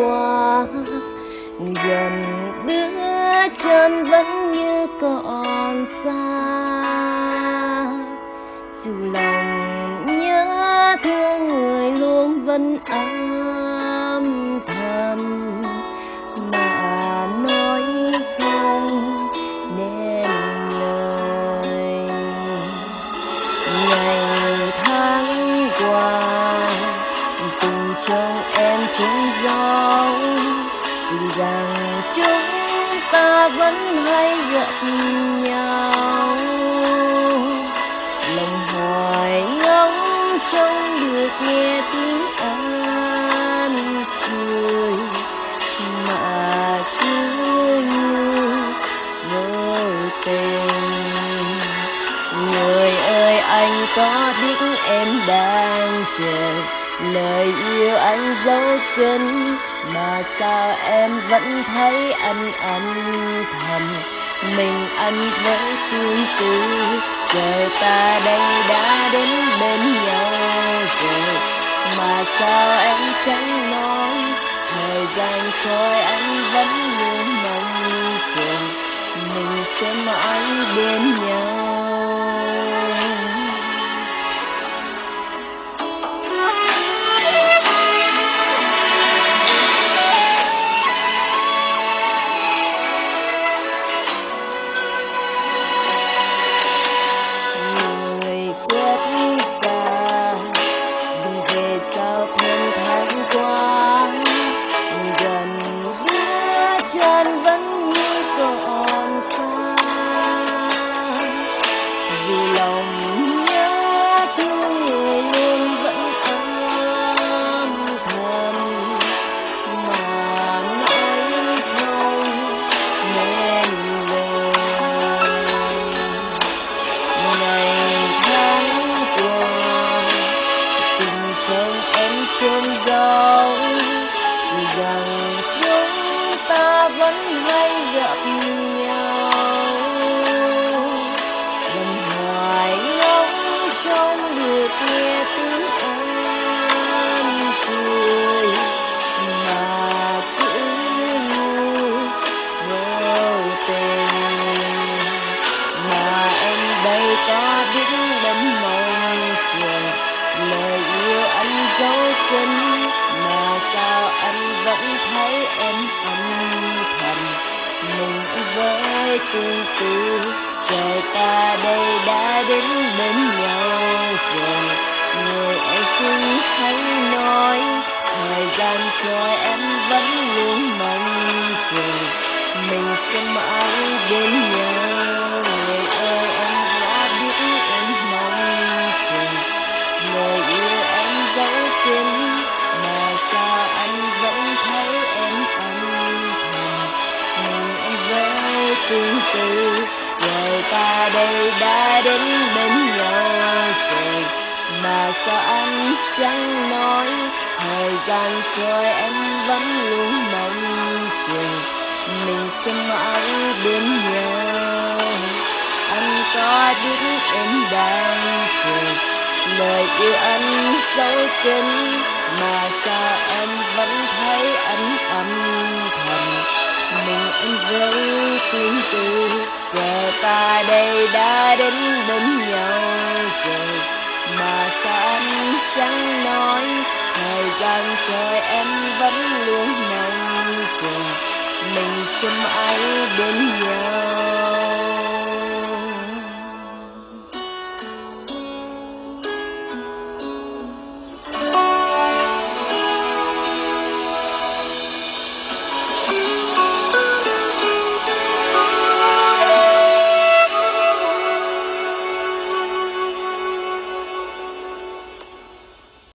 qua, gần bước chân vẫn như còn xa. Dù lòng nhớ thương người luôn vẫn âm thầm, mà nói không nên lời. Ngày tháng qua tình trong em trúng gió, dù rằng chúng ta vẫn hay gặp nhau. Lòng hoài ngóng trông được nghe tiếng an cười, mà cứ như vô tình. Người ơi, anh có biết em đang chờ lời yêu anh dấu kín, mà sao em vẫn thấy anh âm thầm mình anh với tương tư. Giờ ta đây đã đến bên nhau rồi, mà sao em chẳng nói. Thời gian trôi anh vẫn luôn mong chờ mình sẽ mãi bên nhau. Chôn giấu, dù rằng chúng ta vẫn hay gặp nhau. Lòng hoài ngóng trông được nghe tiếng an cười, mà cứ như vô tình. Mà em đây có biết đắm mong chờ lời yêu anh dấu kín, mà sao anh vẫn thấy em âm thầm mình với tương tư. Giờ ta đây đã đến bên nhau rồi, người ơi xin hãy nói. Thời gian trôi em vẫn luôn mong chờ mình sẽ mãi bên nhau. Người ơi, em đã biết em mong chờ lời yêu anh dấu kín, mà sao anh vẫn thấy em âm thầm mình anh với tương tư. Giờ ta đây đã đến bên nhau rồi, mà sao anh chẳng nói. Thời gian trôi em vẫn luôn mong chờ mình sẽ mãi bên nhau. Anh có biết em đang chờ lời yêu anh dấu kín, mà sao em vẫn thấy anh âm thầm mình anh với tương tư. Giờ ta đây đã đến bên nhau rồi, mà sao anh chẳng nói. Thời gian trôi em vẫn luôn mong chờ mình sẽ mãi bên nhau.